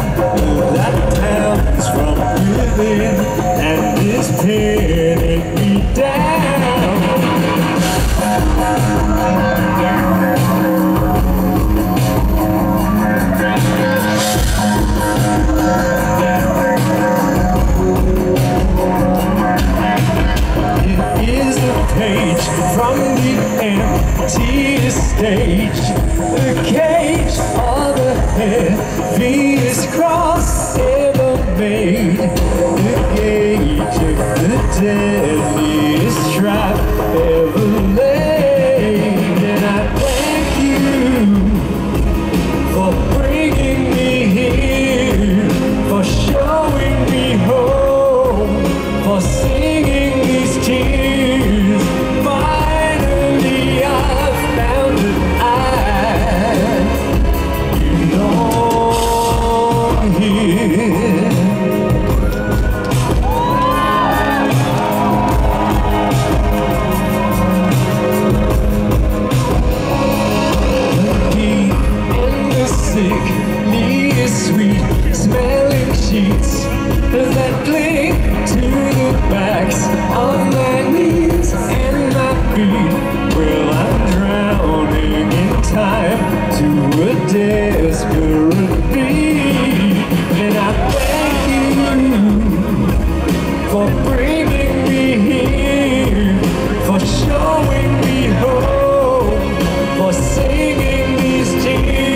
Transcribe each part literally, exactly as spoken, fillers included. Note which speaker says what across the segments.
Speaker 1: that pounds from within, and is pinning me down. It is a page from the emptiest stage, the cage of the heaviest cross ever made, the gauge of the deadliest trap ever laid. And I thank you for bringing me here, for showing me home, for singing these tears. Finally I found that I belong here. Sickly sweet smelling sheets that cling to the backs of my knees and my feet. Well, I'm drowning in time to a desperate beat, and I thank you for bringing me here, for showing me hope, for singing these tears.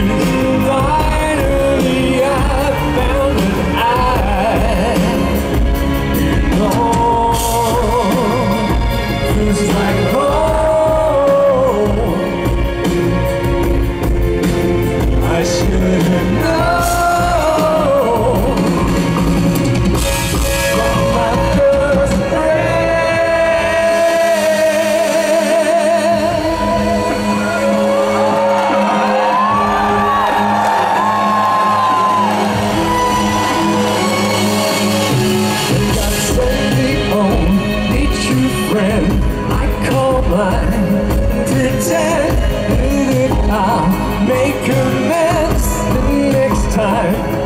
Speaker 1: I call mine, pretend that I'll make amends the next time.